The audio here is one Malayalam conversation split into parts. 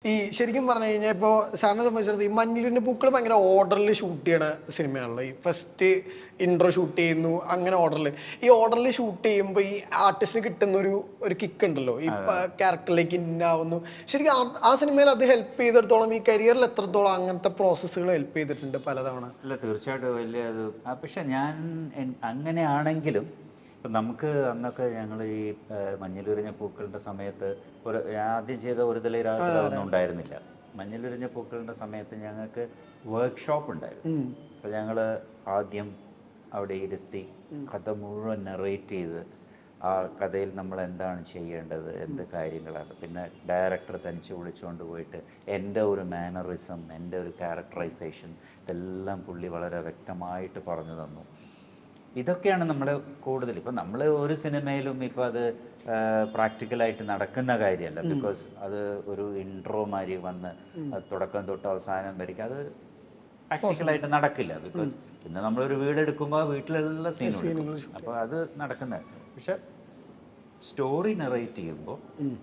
ഈ ശരിക്കും പറഞ്ഞു കഴിഞ്ഞാൽ ഇപ്പോൾ സാറിനെ സംബന്ധിച്ചിടത്തോളം ഈ മഞ്ഞിലിൻ്റെ പൂക്കൾ ഭയങ്കര ഓർഡറിൽ ഷൂട്ട് ചെയ്യണ സിനിമയാണല്ലോ. ഈ ഫസ്റ്റ് ഇൻട്രോ ഷൂട്ട് ചെയ്യുന്നു, അങ്ങനെ ഓർഡറിൽ. ഈ ഓർഡറിൽ ഷൂട്ട് ചെയ്യുമ്പോൾ ഈ ആർട്ടിസ്റ്റിന് കിട്ടുന്ന ഒരു കിക്ക് ഉണ്ടല്ലോ, ഈ ക്യാരക്ടറിലേക്ക് ഇന്നാവുന്നു. ശരിക്കും ആ സിനിമയിൽ അത് ഹെൽപ്പ് ചെയ്തിടത്തോളം ഈ കരിയറിൽ എത്രത്തോളം അങ്ങനത്തെ പ്രോസസ്സുകൾ ഹെൽപ്പ് ചെയ്തിട്ടുണ്ട് പലതവണ? അല്ല, തീർച്ചയായിട്ടും വലിയ അത്. പക്ഷെ ഞാൻ അങ്ങനെയാണെങ്കിലും ഇപ്പം നമുക്ക് അന്നൊക്കെ ഞങ്ങൾ ഈ മഞ്ഞിലുരിഞ്ഞ പൂക്കളുടെ സമയത്ത് ഞാൻ ആദ്യം ചെയ്ത ഒരു തല ഒന്നും ഉണ്ടായിരുന്നില്ല. മഞ്ഞിലുരിഞ്ഞ പൂക്കളുടെ സമയത്ത് ഞങ്ങൾക്ക് വർക്ക്ഷോപ്പ് ഉണ്ടായിരുന്നു. അപ്പോൾ ഞങ്ങൾ ആദ്യം അവിടെ ഇരുത്തി കഥ മുഴുവൻ നെറേറ്റ് ചെയ്ത് ആ കഥയിൽ നമ്മൾ എന്താണ് ചെയ്യേണ്ടത്, എന്ത് കാര്യങ്ങളാണ്, പിന്നെ ഡയറക്ടർ തനിച്ച് വിളിച്ചുകൊണ്ട് പോയിട്ട് എൻ്റെ ഒരു മാനറിസം, എൻ്റെ ഒരു ക്യാരക്ടറൈസേഷൻ ഇതെല്ലാം പുള്ളി വളരെ വ്യക്തമായിട്ട് പറഞ്ഞു തന്നു. ഇതൊക്കെയാണ് നമ്മൾ കൂടുതൽ ഇപ്പം നമ്മൾ ഒരു സിനിമയിലും ഇപ്പം അത് പ്രാക്ടിക്കലായിട്ട് നടക്കുന്ന കാര്യമല്ല. ബിക്കോസ് അത് ഒരു ഇൻട്രോ മാതിരി വന്ന് തുടക്കം തൊട്ട് അവസാനം വരയ്ക്കും അത് പ്രാക്ടിക്കലായിട്ട് നടക്കില്ല. ബിക്കോസ് പിന്നെ നമ്മളൊരു വീടെടുക്കുമ്പോൾ വീട്ടിലുള്ള സീനുകൾ അപ്പോൾ അത് നടക്കുന്നത്. പക്ഷെ സ്റ്റോറി നെറേറ്റ് ചെയ്യുമ്പോൾ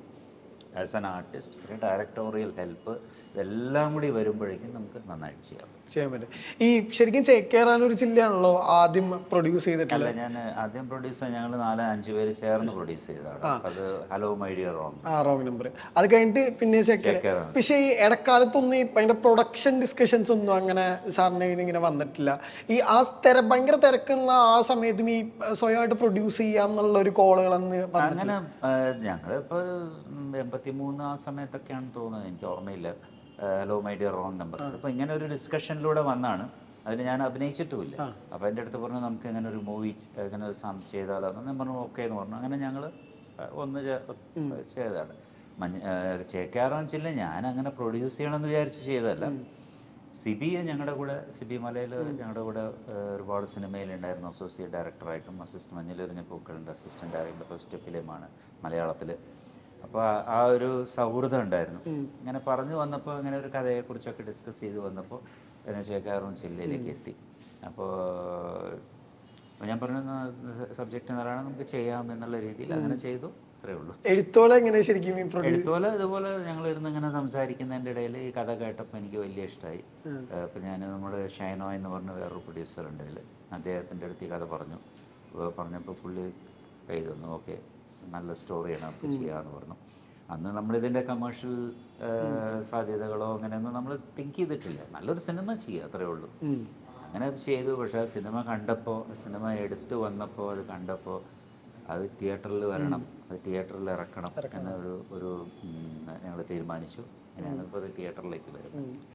ആസ് ആൻ ആർട്ടിസ്റ്റ് ഒരു ഡയറക്ടോറിയൽ ഹെൽപ്പ് ഇതെല്ലാം കൂടി വരുമ്പോഴേക്കും നമുക്ക് നന്നായിട്ട് ചെയ്യാൻ പറ്റും. ഈ ശരിക്കും ചേക്കേറാനൊരു ചില്ലയാണല്ലോ ആദ്യം പ്രൊഡ്യൂസ് ചെയ്തിട്ടുള്ളത്. ഞാൻ ആദ്യം പ്രൊഡ്യൂസ് ഞങ്ങൾ 4-5 പേര് ചേർന്ന് പ്രൊഡ്യൂസ് ചെയ്തതാണ്. അത് hello my dear wrong, wrong number. അത് കഴിഞ്ഞിട്ട് പിന്നെ ചേക്കേറ. പക്ഷേ ഈ ഇടക്കാലത്തൊന്നും ഈ ഭയങ്കര പ്രൊഡക്ഷൻ ഡിസ്കഷൻസ് ഒന്നും അങ്ങനെ സാറിന് ഇങ്ങനെ വന്നിട്ടില്ല. ഈ ആ ഭയങ്കര തിരക്കുള്ള ആ സമയത്തും ഈ സ്വയമായിട്ട് പ്രൊഡ്യൂസ് ചെയ്യാം എന്നുള്ള ഒരു കോളുകളെന്ന് അങ്ങനെ ഞങ്ങളിപ്പോൾ 83 ആ സമയത്തൊക്കെയാണ് തോന്നുന്നത്, എനിക്ക് ഓർമ്മയില്ല. Hello my dear wrong number. അപ്പോൾ ഇങ്ങനെ ഒരു ഡിസ്കഷനിലൂടെ വന്നാണ്. അതിന് ഞാൻ അഭിനയിച്ചിട്ടുമില്ല. അപ്പോൾ എൻ്റെ അടുത്ത് പറഞ്ഞു നമുക്ക് ഇങ്ങനെ ഒരു മൂവി ഇങ്ങനെ ഒരു സാധനം ചെയ്താലോ. ഞാൻ പറഞ്ഞു ഓക്കെ എന്ന് പറഞ്ഞു. അങ്ങനെ ഞങ്ങൾ ഒന്ന് ചെയ്തതാണ്. ചേക്കാറാന്ന് വെച്ചില്ല ഞാൻ അങ്ങനെ പ്രൊഡ്യൂസ് ചെയ്യണമെന്ന് വിചാരിച്ച് ചെയ്തതല്ല. സിബിയെ ഞങ്ങളുടെ കൂടെ, സിബി മലയിൽ ഞങ്ങളുടെ കൂടെ ഒരുപാട് സിനിമയിലുണ്ടായിരുന്നു. അസോസിയേറ്റ് ഡയറക്ടറായിട്ടും അസിസ്റ്റന്റ് മഞ്ഞിലെറിഞ്ഞ പൂക്കളുണ്ട് അസിസ്റ്റന്റ് ഡയറക്ടർ ഫസ്റ്റ് ഫിലിമാണ് മലയാളത്തിൽ. അപ്പോൾ ആ ഒരു സൗഹൃദം ഉണ്ടായിരുന്നു. ഇങ്ങനെ പറഞ്ഞു വന്നപ്പോൾ ഇങ്ങനെ ഒരു കഥയെക്കുറിച്ചൊക്കെ ഡിസ്കസ് ചെയ്ത് വന്നപ്പോൾ പിന്നെ ചേക്കാറും ചില്ലയിലേക്ക് എത്തി. അപ്പോൾ ഞാൻ പറഞ്ഞ സബ്ജക്റ്റ് എന്ന് നമുക്ക് ചെയ്യാം എന്നുള്ള രീതിയിൽ അങ്ങനെ ചെയ്തു. അത്രേ ഉള്ളൂ. എഴുത്തോല എങ്ങനെ ശരിക്കും എഴുത്തോല ഇതുപോലെ ഞങ്ങൾ ഇരുന്ന് ഇങ്ങനെ സംസാരിക്കുന്നതിൻ്റെ ഇടയിൽ ഈ കഥ കേട്ടപ്പോൾ എനിക്ക് വലിയ ഇഷ്ടമായി. അപ്പോൾ ഞാൻ നമ്മുടെ ഷൈനോ എന്ന് പറഞ്ഞ വേറൊരു പ്രൊഡ്യൂസർ ഉണ്ട്, അദ്ദേഹത്തിൻ്റെ അടുത്ത് ഈ കഥ പറഞ്ഞപ്പോൾ പുള്ളി കൈ തന്നു. ഓക്കെ, നല്ല സ്റ്റോറിയാണ്, നമുക്ക് ചെയ്യാമെന്ന് പറഞ്ഞു. അന്ന് നമ്മളിതിൻ്റെ കമേഴ്ഷ്യൽ സാധ്യതകളോ അങ്ങനെയൊന്നും നമ്മൾ തിങ്ക് ചെയ്തിട്ടില്ല. നല്ലൊരു സിനിമ ചെയ്യുക, അത്രേ ഉള്ളൂ. അങ്ങനെ അത് ചെയ്തു. പക്ഷേ ആ സിനിമ കണ്ടപ്പോൾ, സിനിമ എടുത്തു വന്നപ്പോൾ, അത് കണ്ടപ്പോൾ അത് തിയേറ്ററിൽ വരണം, അത് തിയേറ്ററിൽ ഇറക്കണം എന്നൊരു ഞങ്ങൾ തീരുമാനിച്ചു. അങ്ങനെയാണ് ഇപ്പോൾ അത് തിയേറ്ററിലേക്ക് വരുന്നത്.